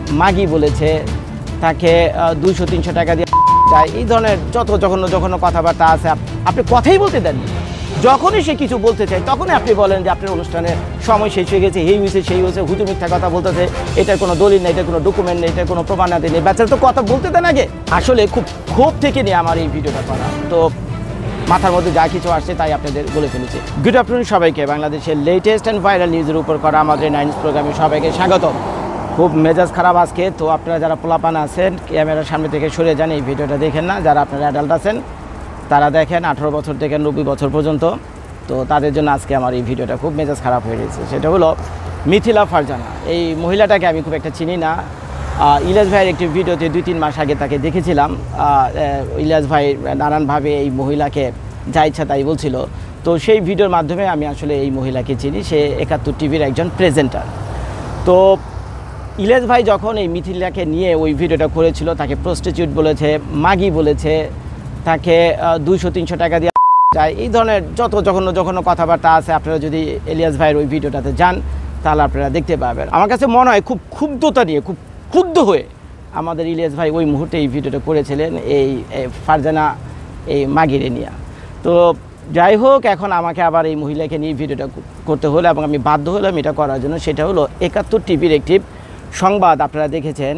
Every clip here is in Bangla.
মাগি বলেছে, তাকে 200-300 টাকা দিয়ে যায়, এই ধরনের যত জঘন্য কথাবার্তা আছে আপনি কথাই বলতে দেননি। যখনই সে কিছু বলতে চায় তখনই আপনি বলেন যে আপনার অনুষ্ঠানের সময় শেষ হয়ে গেছে, এই হয়েছে সেই হয়েছে, হুজুর মিথ্যা কথা বলতেছে, এটার কোনো দলিল নেই, এটার কোনো ডকুমেন্ট নেই, এটার কোনো প্রমাণাদি নেই, বাচ্চারা তো কথা বলতে দেন আগে। আসলে খুব ক্ষোভ থেকে নিয়ে আমার এই ভিডিওটা করা, তো মাথার মধ্যে যা কিছু আসছে তাই আপনাদের বলে ফেলেছি। গুড আফটারনুন সবাইকে, বাংলাদেশের লেটেস্ট অ্যান্ড ভাইরাল নিউজের উপর করা আমাদের 9 প্রোগ্রামে সবাইকে স্বাগতম। খুব মেজাজ খারাপ আজকে, তো আপনারা যারা পোলাপান আছেন ক্যামেরার সামনে থেকে সরে যান, এই ভিডিওটা দেখেন না। যারা আপনারা অ্যাডাল্ট আছেন তারা দেখেন 18 বছর থেকে 90 বছর পর্যন্ত, তো তাদের জন্য আজকে আমার এই ভিডিওটা খুব মেজাজ খারাপ হয়ে গেছে। সেটা হলো মিথিলা ফারজানা। এই মহিলাটাকে আমি খুব একটা চিনি না। ইলিয়াস ভাইয়ের একটি ভিডিওতে 2-3 মাস আগে তাকে দেখেছিলাম। ইলিয়াস ভাই নানানভাবে এই মহিলাকে যা ইচ্ছা তাই বলছিল, তো সেই ভিডিওর মাধ্যমে আমি আসলে এই মহিলাকে চিনি। সে 71 টিভির একজন প্রেজেন্টার। তো ইলিয়াস ভাই যখন এই মিথিলাকে নিয়ে ওই ভিডিওটা করেছিল, তাকে প্রস্টিটিউট বলেছে, মাগি বলেছে, তাকে 200-300 টাকা দিয়ে যায়, এই ধরনের যত জঘন্য কথাবার্তা আছে আপনারা যদি ইলিয়াস ভাইয়ের ওই ভিডিওটাতে যান তাহলে আপনারা দেখতে পাবেন। আমার কাছে মনে হয় খুব ক্ষুব্ধতা নিয়ে, খুব ক্ষুব্ধ হয়ে আমাদের ইলিয়াস ভাই ওই মুহূর্তে এই ভিডিওটা করেছিলেন এই ফারজানা এই মাগিরে নিয়ে। তো যাই হোক, এখন আমাকে আবার এই মহিলাকে নিয়ে ভিডিওটা করতে হলো এবং আমি বাধ্য হলাম এটা করার জন্য। সেটা হলো 71 টিভির একটি সংবাদ, আপনারা দেখেছেন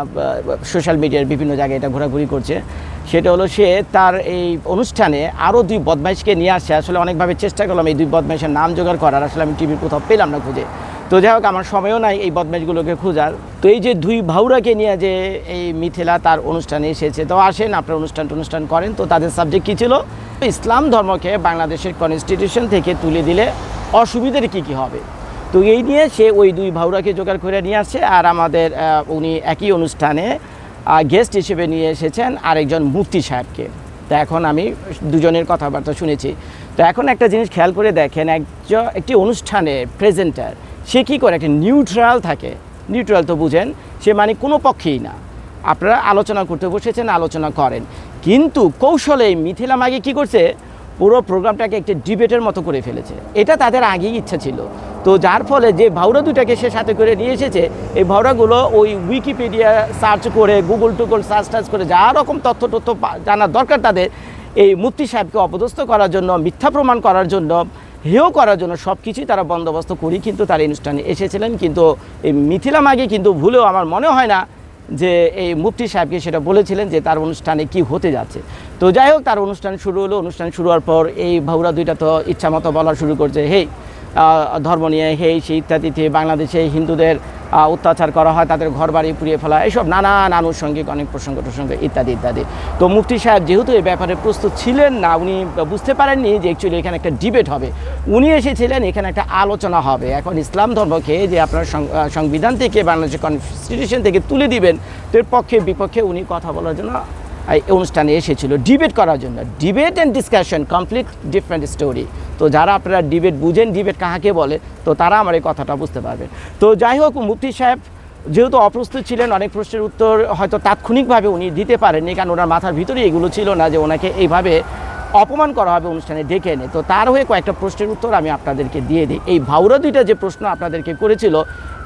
সোশ্যাল মিডিয়ার বিভিন্ন জায়গায় এটা ঘোরাঘুরি করছে। সেটা হলো সে তার এই অনুষ্ঠানে আরও 2 বদমাইশকে নিয়ে আসছে। আসলে অনেকভাবে চেষ্টা করলাম এই 2 বদমাইশের নাম জোগাড় করার, আসলে আমি টিভির কোথাও পেলাম না খুঁজে। তো যাই হোক, আমার সময়ও নাই এই বদমাইশগুলোকে খোঁজার। তো এই যে 2 ভাউরাকে নিয়ে যে এই মিথিলা তার অনুষ্ঠানে এসেছে, তো আসেন আপনার অনুষ্ঠান করেন। তো তাদের সাবজেক্ট কী ছিল? ইসলাম ধর্মকে বাংলাদেশের কনস্টিটিউশন থেকে তুলে দিলে অসুবিধার কী হবে। তো এই নিয়ে সে ওই 2 ভাউরাকে জোগাড় করে নিয়ে আসছে। আর আমাদের উনি একই অনুষ্ঠানে গেস্ট হিসেবে নিয়ে এসেছেন আরেকজন মুফতি সাহেবকে। তো এখন আমি দুজনের কথাবার্তা শুনেছি। তো এখন একটা জিনিস খেয়াল করে দেখেন, একটি অনুষ্ঠানে প্রেজেন্টার সে কী করে, একটা নিউট্রাল থাকে। নিউট্রাল তো বুঝেন, সে মানে কোনো পক্ষেই না। আপনারা আলোচনা করতে বসেছেন, আলোচনা করেন, কিন্তু কৌশলে মিথিলা মাগি কী করছে, পুরো প্রোগ্রামটাকে একটি ডিবেটের মতো করে ফেলেছে। এটা তাদের আগেই ইচ্ছা ছিল। তো যার ফলে যে ভাউরা 2টাকে সে সাথে করে নিয়ে এসেছে, এই ভাউরাগুলো ওই উইকিপিডিয়া সার্চ করে, গুগল সার্চ করে যা রকম তথ্য জানার দরকার তাদের, এই মুফতি সাহেবকে অপদস্থ করার জন্য, মিথ্যা প্রমাণ করার জন্য, হেয় করার জন্য সব কিছুই তারা বন্দোবস্ত করি কিন্তু তার অনুষ্ঠানে এসেছিলেন। কিন্তু এই মিথিলা মাগি কিন্তু ভুলেও আমার মনে হয় না যে এই মুফতি সাহেবকে সেটা বলেছিলেন যে তার অনুষ্ঠানে কি হতে যাচ্ছে। তো যাই হোক, তার অনুষ্ঠান শুরু হলো। অনুষ্ঠান শুরু হওয়ার পর এই ভাউরা 2টা তো ইচ্ছা মতো বলা শুরু করছে, হেই ধর্ম নিয়ে, হেই সেই ইত্যাদিতে, বাংলাদেশে হিন্দুদের অত্যাচার করা হয়, তাদের ঘর বাড়ি পুড়িয়ে ফেলা, এইসব নানান আনুষঙ্গিক অনেক প্রসঙ্গ ইত্যাদি। তো মুফতি সাহেব যেহেতু এই ব্যাপারে প্রস্তুত ছিলেন না, উনি বুঝতে পারেননি যে অ্যাকচুয়ালি এখানে একটা ডিবেট হবে। উনি এসেছিলেন এখানে একটা আলোচনা হবে। এখন ইসলাম ধর্মকে যে আপনার সংবিধান থেকে, বাংলাদেশের কনস্টিটিউশন থেকে তুলে দিবেন, তো এর পক্ষে বিপক্ষে উনি কথা বলার জন্য এই অনুষ্ঠানে এসেছিল, ডিবেট করার জন্য। Debate and discussion complete different story. তো যারা আপনারা ডিবেট বুঝেন, ডিবেট কাহাকে বলে, তো তারা আমার এই কথাটা বুঝতে পারবেন। তো যাই হোক, মুফতি সাহেব যেহেতু অপ্রস্তুত ছিলেন, অনেক প্রশ্নের উত্তর হয়তো তাৎক্ষণিকভাবে উনি দিতে পারেননি, কারণ ওনার মাথার ভিতরে এগুলো ছিল না যে ওনাকে এইভাবে অপমান করা হবে অনুষ্ঠানে ডেকে এনে। তো তার হয়ে কয়েকটা প্রশ্নের উত্তর আমি আপনাদেরকে দিয়ে দিই। এই ভাউরা 2টা যে প্রশ্ন আপনাদেরকে করেছিল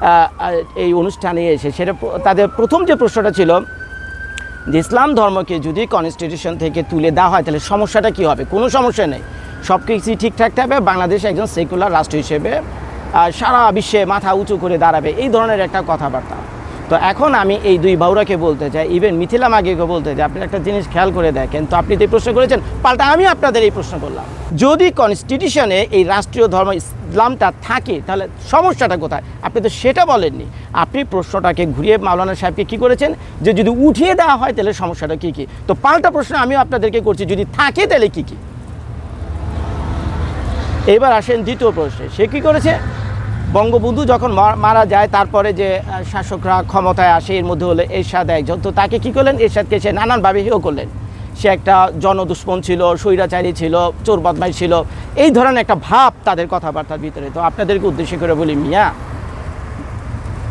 এই অনুষ্ঠানে এসে, সেটা তাদের প্রথম যে প্রশ্নটা ছিল যে ইসলাম ধর্মকে যদি কনস্টিটিউশন থেকে তুলে দেওয়া হয় তাহলে সমস্যাটা কী হবে। কোনো সমস্যা নেই, সব কিছুই ঠিকঠাক থাকবে, বাংলাদেশ একজন সেকুলার রাষ্ট্র হিসেবে সারা বিশ্বে মাথা উঁচু করে দাঁড়াবে, এই ধরনের একটা কথাবার্তা। তো এখন আমি এই 2 ভাউরাকে বলতে চাই, ইভেন মিথিলা মাগিকে বলতে চাই, আপনি একটা জিনিস খেয়াল করে দেখেন। তো আপনি যে প্রশ্ন করেছেন, পাল্টা আমি আপনাদের এই প্রশ্ন করলাম, যদি কনস্টিটিউশনে এই রাষ্ট্রীয় ধর্ম ইসলামটা থাকে তাহলে সমস্যাটা কোথায়? আপনি তো সেটা বলেননি। আপনি প্রশ্নটাকে ঘুরিয়ে মাওলানা সাহেবকে কী করেছেন, যে যদি উঠিয়ে দেওয়া হয় তাহলে সমস্যাটা কী কী। তো পাল্টা প্রশ্ন আমিও আপনাদেরকে করছি, যদি থাকে তাহলে কী কী। এবার আসেন দ্বিতীয় প্রশ্নে। সে কী করেছে, বঙ্গবন্ধু যখন মারা যায়, তারপরে যে শাসকরা ক্ষমতায় আসে, এর মধ্যে হলো এরশাদ একজন। তো তাকে কী করলেন, এরশাদকে সে নানানভাবে হেয় করলেন। সে একটা জনদুশ্মন ছিল, স্বৈরাচারী ছিল, চোর বদমাইশ ছিল, এই ধরনের একটা ভাব তাদের কথাবার্তার ভিতরে। তো আপনাদেরকে উদ্দেশ্য করে বলি, মিয়া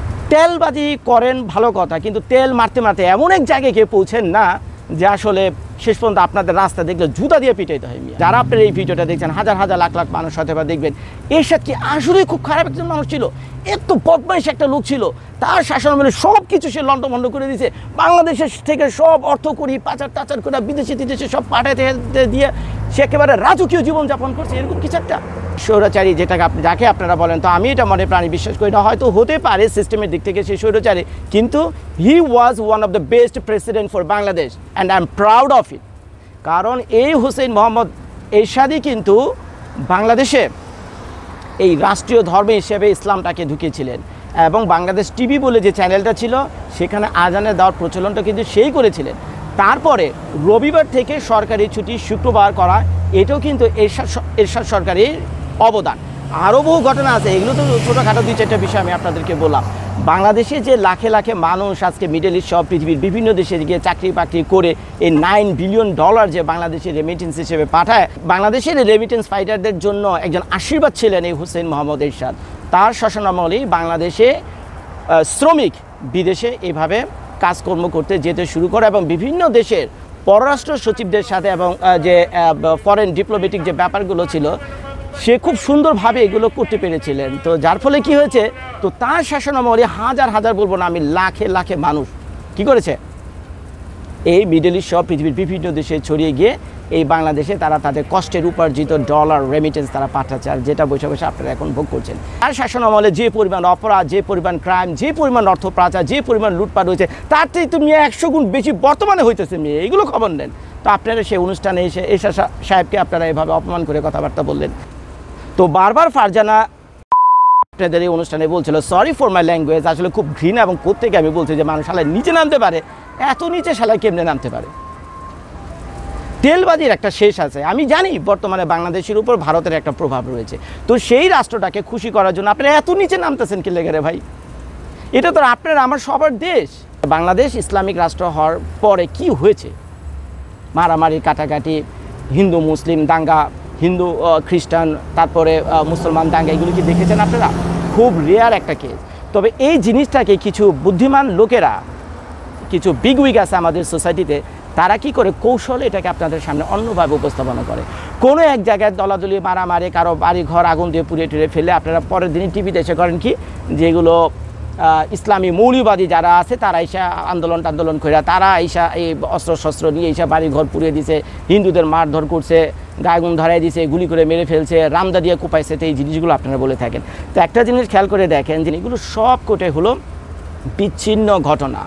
তেলবাজি করেন ভালো কথা, কিন্তু তেল মারতে মারতে এমন এক জায়গায় গিয়ে পৌঁছেন না যে আসলে শেষ পর্যন্ত আপনাদের রাস্তা দেখলে জুতা দিয়ে পিটাইতে হয়। যারা আপনার এই ভিডিওটা দেখছেন, হাজার হাজার লাখ লাখ মানুষ হয়তো বা দেখবেন, এরশাদ কি আসলে খুব খারাপ একজন মানুষ ছিল? এত বদমাইশ একটা লোক ছিল, তার শাসনামলে সব কিছু সে লন্ডভন্ড করে দিয়েছে। বাংলাদেশের থেকে সব অর্থ করি পাচার টাচার করে বিদেশে টিদেশে সব পাঠাতে দিয়ে সে একেবারে রাজকীয় জীবনযাপন করছে। এরকম কিছু একটা স্বৈরাচারী যাকে আপনারা বলেন, তো আমি এটা মনে প্রাণী বিশ্বাস করি না। হয়তো হতে পারে সিস্টেমের দিক থেকে সে স্বৈরাচারী, কিন্তু he was one of the best president for Bangladesh and I am proud of it. কারণ এই হুসেইন মোহাম্মদ এরশাদই কিন্তু বাংলাদেশে এই রাষ্ট্রীয় ধর্ম হিসেবে ইসলামটাকে ঢুকিয়েছিলেন, এবং বাংলাদেশ টিভি বলে যে চ্যানেলটা ছিল সেখানে আজানের দেওয়ার প্রচলনটা কিন্তু সেই করেছিলেন। তারপরে রবিবার থেকে সরকারি ছুটি শুক্রবার করা, এটাও কিন্তু এরশাদ সরকারের অবদান। আরও বহু ঘটনা আছে, এগুলো তো ছোটোখাটো 2-4টা বিষয় আমি আপনাদেরকে বললাম। বাংলাদেশে যে লাখে লাখে মানুষ আজকে মিডল ইস্ট সব পৃথিবীর বিভিন্ন দেশে গিয়ে চাকরি বাকরি করে এই $9 বিলিয়ন যে বাংলাদেশের রেমিটেন্স হিসেবে পাঠায়, বাংলাদেশের রেমিটেন্স ফাইটারদের জন্য একজন আশীর্বাদ ছিলেন এই হুসেইন মোহাম্মদ এরশাদ। তার শাসনামলেই বাংলাদেশে শ্রমিক বিদেশে এভাবে কাজকর্ম করতে যেতে শুরু করে, এবং বিভিন্ন দেশের পররাষ্ট্র সচিবদের সাথে এবং যে ফরেন ডিপ্লোম্যাটিক যে ব্যাপারগুলো ছিল সে খুব সুন্দরভাবে এগুলো করতে পেরেছিলেন। তো যার ফলে কি হয়েছে, তো তার শাসনামলে হাজার হাজার বলবো না আমি, লাখে লাখে মানুষ কি করেছে, এই মিডল ইস্ট সব পৃথিবীর বিভিন্ন দেশে ছড়িয়ে গিয়ে এই বাংলাদেশে তারা তাদের কষ্টের উপার্জিত ডলার রেমিটেন্স তারা পাঠাচ্ছে, আর যেটা বসে বসে আপনারা এখন ভোগ করছেন। আর শাসনামলে যে পরিমাণ অপরাধ, যে পরিমাণ ক্রাইম, যে পরিমাণ অর্থ পাচার, যে পরিমাণ লুটপাট হয়েছে, তার থেকে তুমি 100 গুণ বেশি বর্তমানে হইতেছে। এইগুলো খবর নেন। তো আপনারা সেই অনুষ্ঠানে এসে এরশাদ সাহেবকে আপনারা এভাবে অপমান করে কথাবার্তা বললেন। তো বারবার ফারজানা আপনাদের এই অনুষ্ঠানে বলছিল, সরি ফর মাই ল্যাঙ্গুয়েজ, আসলে খুব ঘৃণা এবং কোত্থেকে আমি বলছি যে মানুষ শালায় নিচে নামতে পারে, এত নিচে শালায় কেমনে নামতে পারে। তেলবাজির একটা শেষ আছে। আমি জানি বর্তমানে বাংলাদেশের উপর ভারতের একটা প্রভাব রয়েছে, তো সেই রাষ্ট্রটাকে খুশি করার জন্য আপনারা এত নিচে নামতেছেন কি লেগে রে ভাই? এটা তো আপনার আমার সবার দেশ। বাংলাদেশ ইসলামিক রাষ্ট্র হওয়ার পরে কি হয়েছে, মারামারি কাটাকাটি, হিন্দু মুসলিম দাঙ্গা, হিন্দু খ্রিস্টান, তারপরে মুসলমান দাঙ্গা, এগুলো কি দেখেছেন আপনারা? খুব রেয়ার একটা কেস। তবে এই জিনিসটাকে কিছু বুদ্ধিমান লোকেরা, কিছু বিগউইগ আছে আমাদের সোসাইটিতে, তারা কি করে কৌশলে এটাকে আপনাদের সামনে অন্যভাবে উপস্থাপনা করে। কোনো এক জায়গায় দলাদলি মারামারি, কারো বাড়ি ঘর আগুন দিয়ে পুড়িয়ে টুড়ে ফেলে আপনারা পরের দিনই টিভিতে এসে করেন কি, যেগুলো ইসলামী মৌলবাদী যারা আছে তারা এসে আন্দোলন করে, তারা এসা এই অস্ত্র নিয়ে এসে বাড়ি ঘর পুড়িয়ে দিছে, হিন্দুদের মারধর করছে, গায়গুন ধরাই দিছে, গুলি করে মেরে ফেলছে, রামদা দিয়ে কোপাইছে। তো এই জিনিসগুলো আপনারা বলে থাকেন। তো একটা জিনিস খেয়াল করে দেখেন যে এগুলো সব কোটে হলো বিচ্ছিন্ন ঘটনা।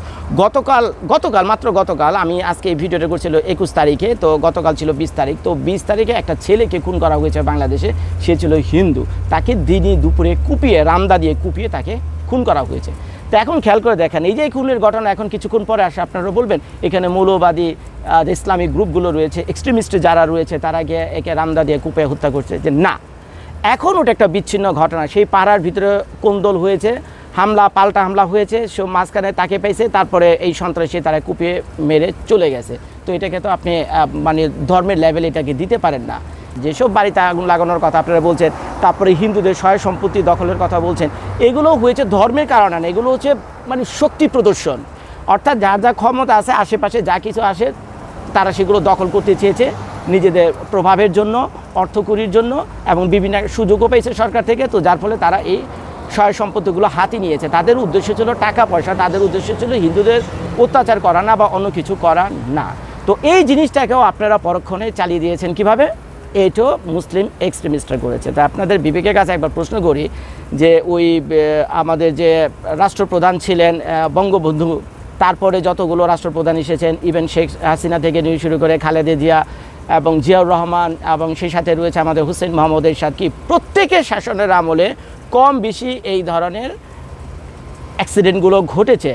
গতকাল আমি আজকে এই ভিডিওটা করছিল 21 তারিখে, তো গতকাল ছিল 20 তারিখ। তো 20 তারিখে একটা ছেলেকে খুন করা হয়েছে বাংলাদেশে, সে ছিল হিন্দু, তাকে দিনই দুপুরে কুপিয়ে, রামদা দিয়ে কুপিয়ে তাকে খুন করা হয়েছে। তো এখন খেয়াল করে দেখেন, এই যে খুনের ঘটনা এখন কিছুক্ষণ পরে আসে, আপনারা বলবেন এখানে মৌলবাদী ইসলামিক গ্রুপগুলো রয়েছে, এক্সট্রিমিস্ট যারা রয়েছে তারা গিয়ে একে রামদা দিয়ে কুপিয়ে হত্যা করছে, যে না, এখন ওটা একটা বিচ্ছিন্ন ঘটনা। সেই পাড়ার ভিতরে কোন্দল হয়েছে, পাল্টা হামলা হয়েছে, সে মাঝখানে তাকে পাইছে, তারপরে এই সন্ত্রাসী তারা কুপিয়ে মেরে চলে গেছে। তো এটাকে তো আপনি মানে ধর্মের লেভেল এটাকে দিতে পারেন না। যেসব বাড়িতে আগুন লাগানোর কথা আপনারা বলছেন, তারপরে হিন্দুদের সহায় সম্পত্তি দখলের কথা বলছেন, এগুলো হয়েছে ধর্মের কারণে না, এগুলো হচ্ছে মানে শক্তি প্রদর্শন। অর্থাৎ যার যা ক্ষমতা আছে, আশেপাশে যা কিছু আসে, তারা সেগুলো দখল করতে চেয়েছে নিজেদের প্রভাবের জন্য, অর্থকরীর জন্য, এবং বিভিন্ন সুযোগও পেয়েছে সরকার থেকে। তো যার ফলে তারা এই সহায় সম্পত্তিগুলো হাতে নিয়েছে। তাদের উদ্দেশ্য ছিল টাকা পয়সা, তাদের উদ্দেশ্য ছিল হিন্দুদের অত্যাচার করা না, বা অন্য কিছু করা না। তো এই জিনিসটাকেও আপনারা পরক্ষণে চালিয়ে দিয়েছেন কিভাবে? এইটাও মুসলিম এক্সট্রিমিস্টরা করেছে। তা আপনাদের বিবেকের কাছে একবার প্রশ্ন করি, যে ওই আমাদের যে রাষ্ট্রপ্রধান ছিলেন বঙ্গবন্ধু, তারপরে যতগুলো রাষ্ট্রপ্রধান এসেছেন, ইভেন শেখ হাসিনা থেকে নিয়ে শুরু করে খালেদা জিয়া এবং জিয়াউর রহমান, এবং সেই সাথে রয়েছে আমাদের হুসেইন মোহাম্মদ এরশাদ, কি প্রত্যেকের শাসনের আমলে কম বেশি এই ধরনের অ্যাক্সিডেন্টগুলো ঘটেছে।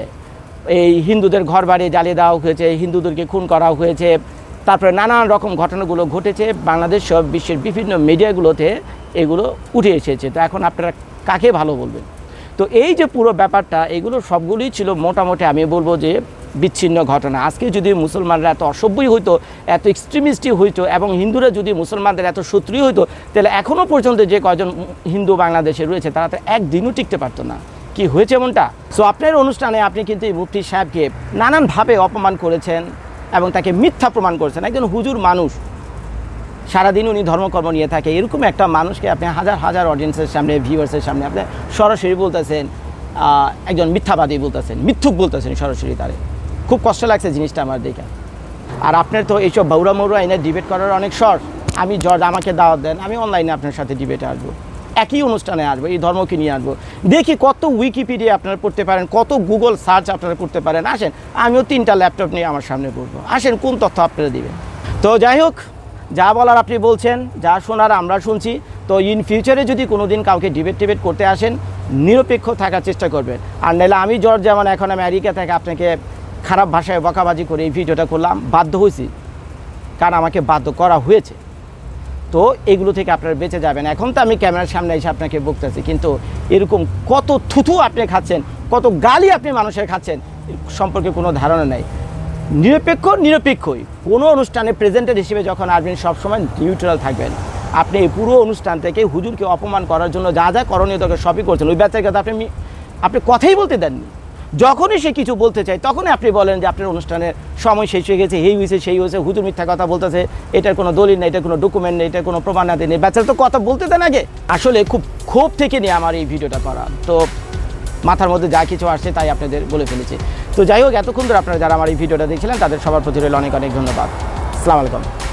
এই হিন্দুদের ঘর বাড়ি জ্বালিয়ে দেওয়া হয়েছে, হিন্দুদেরকে খুন করা হয়েছে, তারপরে নানান রকম ঘটনাগুলো ঘটেছে। বাংলাদেশ সব বিশ্বের বিভিন্ন মিডিয়াগুলোতে এগুলো উঠে এসেছে। তো এখন আপনারা কাকে ভালো বলবেন? তো এই যে পুরো ব্যাপারটা, এগুলো সবগুলোই ছিল মোটামুটি আমি বলবো যে বিচ্ছিন্ন ঘটনা। আজকে যদি মুসলমানরা এত অসভ্যই হইতো, এত এক্সট্রিমিস্টই হইতো, এবং হিন্দুরা যদি মুসলমানদের এত শত্রুই হইতো, তাহলে এখনও পর্যন্ত যে কয়জন হিন্দু বাংলাদেশে রয়েছে তারা তো একদিনও টিকতে পারতো না। কি হয়েছে এমনটা? সো আপনার অনুষ্ঠানে আপনি কিন্তু এই মুফতি সাহেবকে নানানভাবে অপমান করেছেন, এবং তাকে মিথ্যা প্রমাণ করছেন। একজন হুজুর মানুষ, সারাদিন উনি ধর্মকর্ম নিয়ে থাকে, এরকম একটা মানুষকে আপনি হাজার হাজার অডিয়েন্সের সামনে, ভিউয়ার্সের সামনে আপনি সরাসরি বলতেছেন একজন মিথ্যাবাদী বলতেছেন, মিথ্যুক বলতেছেন সরাসরি। তারে খুব কষ্ট লাগছে জিনিসটা আমার দেখে। আর আপনার তো এইসব বাউরা মৌরা এনে ডিবেট করার অনেক শখ। আমি জর্জ, আমাকে দাওয়াত দেন, আমি অনলাইনে আপনার সাথে ডিবেটে আসবো, একই অনুষ্ঠানে আসবো, এই ধর্মকে নিয়ে আসবো। দেখি কত উইকিপিডিয়া আপনারা পড়তে পারেন, কত গুগল সার্চ আপনারা করতে পারেন। আসেন, আমিও 3টা ল্যাপটপ নিয়ে আমার সামনে পড়বো, আসেন কোন তথ্য আপনারা দিবেন। তো যাই হোক, যা বলার আপনি বলছেন, যা শোনার আমরা শুনছি। তো ইন ফিউচারে যদি কোনো দিন কাউকে ডিবেট করতে আসেন, নিরপেক্ষ থাকার চেষ্টা করবেন। আর নাহলে আমি জর্জ যেমন এখন আমেরিকা থেকে আপনাকে খারাপ ভাষায় বকাবাজি করে এই ভিডিওটা করলাম, বাধ্য হয়েছি, কারণ আমাকে বাধ্য করা হয়েছে। তো এগুলো থেকে আপনারা বেঁচে যাবেন। এখন তো আমি ক্যামেরার সামনে এসে আপনাকে বকতেছি, কিন্তু এরকম কত থুথু আপনি খাচ্ছেন, কত গালি আপনি মানুষের খাচ্ছেন সম্পর্কে কোনো ধারণা নেই। নিরপেক্ষই কোনো অনুষ্ঠানে প্রেজেন্টার হিসেবে যখন আসবেন, সবসময় নিউট্রাল থাকবেন। আপনি এই পুরো অনুষ্ঠান থেকে হুজুরকে অপমান করার জন্য যা যা করণীয় দরকার সবই করছেন। ওই বাচ্চার কথা আপনি কথাই বলতে দেননি। যখনই সে কিছু বলতে চায় তখনই আপনি বলেন যে আপনার অনুষ্ঠানের সময় শেষ হয়ে গেছে, এই হয়েছে সেই হয়েছে, হুজুর মিথ্যা কথা বলতেছে, এটার কোনো দলিল নেই, এটার কোনো ডকুমেন্ট নেই, এটার কোনো প্রমাণাদি নেই। বাচ্চারা তো কথা বলতে দেন আগে। আসলে খুব ক্ষোভ থেকে নিয়ে আমার এই ভিডিওটা করা, তো মাথার মধ্যে যা কিছু আসছে তাই আপনাদের বলে ফেলেছি। তো যাই হোক, এতক্ষণ ধরে আপনারা যারা আমার এই ভিডিওটা দেখছিলেন তাদের সবার প্রতি রইল অনেক অনেক ধন্যবাদ। আসসালামু আলাইকুম।